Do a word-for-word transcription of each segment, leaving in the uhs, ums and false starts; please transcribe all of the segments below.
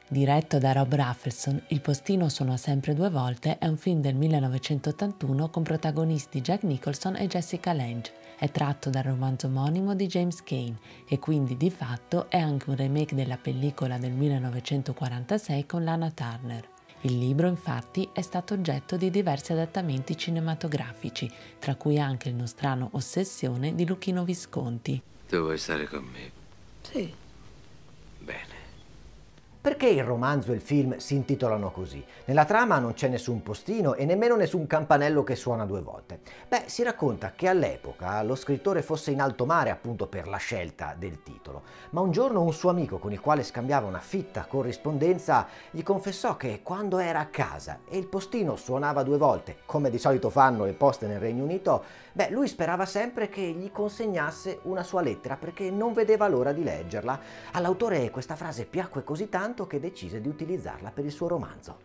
Diretto da Rob Rafelson, Il postino suona sempre due volte è un film del millenovecentottantuno con protagonisti Jack Nicholson e Jessica Lange. È tratto dal romanzo omonimo di James Cain e quindi di fatto è anche un remake della pellicola del millenovecentoquarantasei con Lana Turner. Il libro infatti è stato oggetto di diversi adattamenti cinematografici, tra cui anche il nostrano Ossessione di Luchino Visconti. Tu vuoi stare con me? Sì. Bene. Perché il romanzo e il film si intitolano così? Nella trama non c'è nessun postino e nemmeno nessun campanello che suona due volte. Beh, si racconta che all'epoca lo scrittore fosse in alto mare appunto per la scelta del titolo, ma un giorno un suo amico con il quale scambiava una fitta corrispondenza gli confessò che quando era a casa e il postino suonava due volte, come di solito fanno le poste nel Regno Unito, beh, lui sperava sempre che gli consegnasse una sua lettera perché non vedeva l'ora di leggerla. All'autore questa frase piacque così tanto che decise di utilizzarla per il suo romanzo.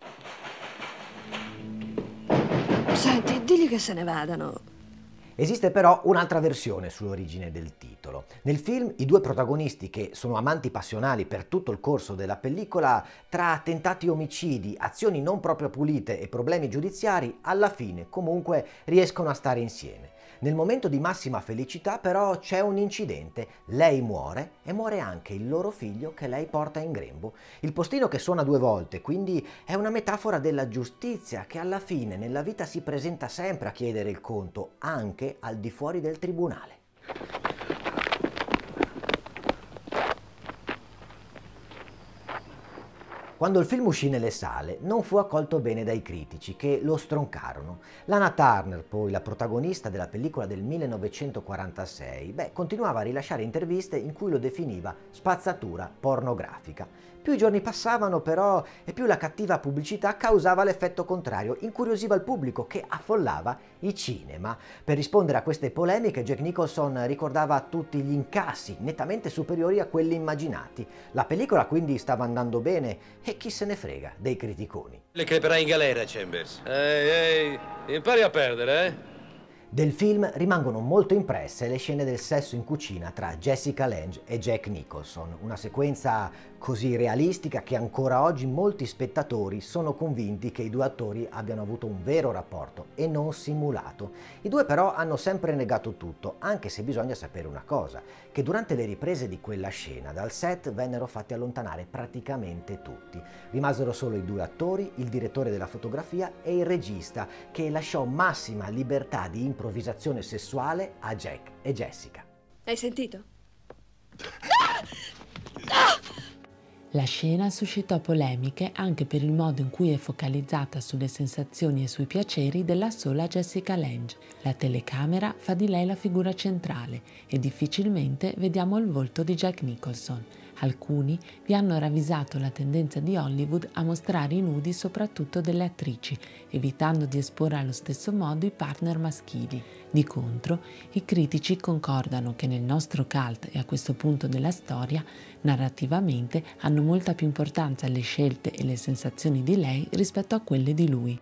Senti, digli che se ne vadano. Esiste però un'altra versione sull'origine del titolo. Nel film i due protagonisti, che sono amanti passionali per tutto il corso della pellicola, tra tentati omicidi, azioni non proprio pulite e problemi giudiziari, alla fine comunque riescono a stare insieme. Nel momento di massima felicità però c'è un incidente, lei muore e muore anche il loro figlio che lei porta in grembo. Il postino che suona due volte quindi è una metafora della giustizia che alla fine nella vita si presenta sempre a chiedere il conto, anche al di fuori del tribunale. Quando il film uscì nelle sale non fu accolto bene dai critici che lo stroncarono. Lana Turner, poi la protagonista della pellicola del millenovecentoquarantasei, beh, continuava a rilasciare interviste in cui lo definiva spazzatura pornografica. Più i giorni passavano però e più la cattiva pubblicità causava l'effetto contrario, incuriosiva il pubblico che affollava i cinema. Per rispondere a queste polemiche Jack Nicholson ricordava a tutti gli incassi nettamente superiori a quelli immaginati. La pellicola quindi stava andando bene e chi se ne frega dei criticoni. Le creperai in galera, Chambers. Ehi, ehi, impari a perdere, eh? Del film rimangono molto impresse le scene del sesso in cucina tra Jessica Lange e Jack Nicholson, una sequenza così realistica che ancora oggi molti spettatori sono convinti che i due attori abbiano avuto un vero rapporto e non simulato. I due però hanno sempre negato tutto, anche se bisogna sapere una cosa, che durante le riprese di quella scena dal set vennero fatti allontanare praticamente tutti. Rimasero solo i due attori, il direttore della fotografia e il regista, che lasciò massima libertà di improvvisazione sessuale a Jack e Jessica. Hai sentito? La scena suscitò polemiche anche per il modo in cui è focalizzata sulle sensazioni e sui piaceri della sola Jessica Lange. La telecamera fa di lei la figura centrale e difficilmente vediamo il volto di Jack Nicholson. Alcuni vi hanno ravvisato la tendenza di Hollywood a mostrare i nudi soprattutto delle attrici, evitando di esporre allo stesso modo i partner maschili. Di contro, i critici concordano che nel nostro cult e a questo punto della storia, narrativamente hanno molta più importanza le scelte e le sensazioni di lei rispetto a quelle di lui.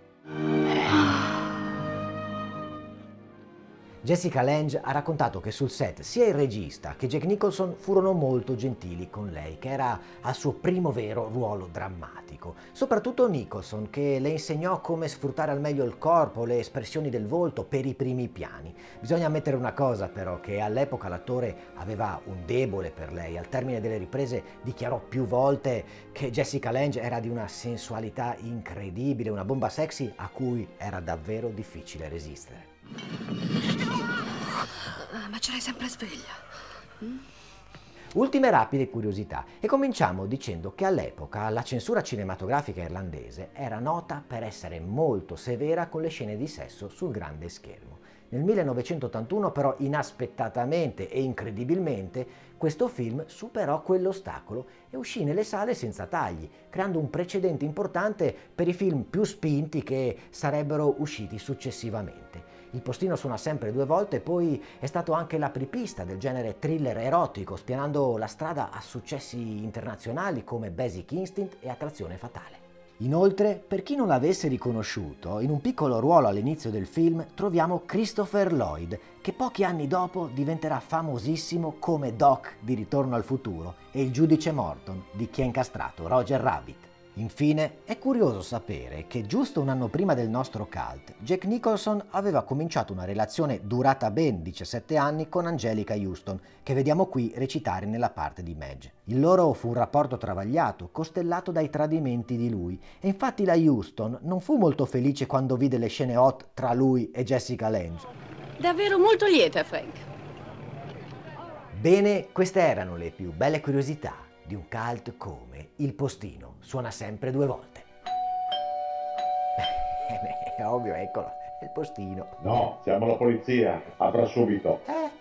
Jessica Lange ha raccontato che sul set sia il regista che Jack Nicholson furono molto gentili con lei, che era al suo primo vero ruolo drammatico. Soprattutto Nicholson, che le insegnò come sfruttare al meglio il corpo, le espressioni del volto per i primi piani. Bisogna ammettere una cosa però, che all'epoca l'attore aveva un debole per lei. Al termine delle riprese dichiarò più volte che Jessica Lange era di una sensualità incredibile, una bomba sexy a cui era davvero difficile resistere. Ma ce l'hai sempre sveglia. Mm? Ultime rapide curiosità e cominciamo dicendo che all'epoca la censura cinematografica irlandese era nota per essere molto severa con le scene di sesso sul grande schermo. Nel millenovecentottantuno però inaspettatamente e incredibilmente questo film superò quell'ostacolo e uscì nelle sale senza tagli, creando un precedente importante per i film più spinti che sarebbero usciti successivamente. Il postino suona sempre due volte, poi è stato anche l'apripista del genere thriller erotico, spianando la strada a successi internazionali come Basic Instinct e Attrazione Fatale. Inoltre, per chi non l'avesse riconosciuto, in un piccolo ruolo all'inizio del film troviamo Christopher Lloyd, che pochi anni dopo diventerà famosissimo come Doc di Ritorno al futuro e il giudice Morton di Chi ha incastrato Roger Rabbit. Infine, è curioso sapere che giusto un anno prima del nostro cult, Jack Nicholson aveva cominciato una relazione durata ben diciassette anni con Anjelica Huston, che vediamo qui recitare nella parte di Madge. Il loro fu un rapporto travagliato, costellato dai tradimenti di lui, e infatti la Huston non fu molto felice quando vide le scene hot tra lui e Jessica Lange. Davvero molto lieta, Frank. Bene, queste erano le più belle curiosità di un cult come Il Postino suona sempre due volte. È ovvio, eccolo, è il postino. No, siamo la polizia, apra subito. Eh?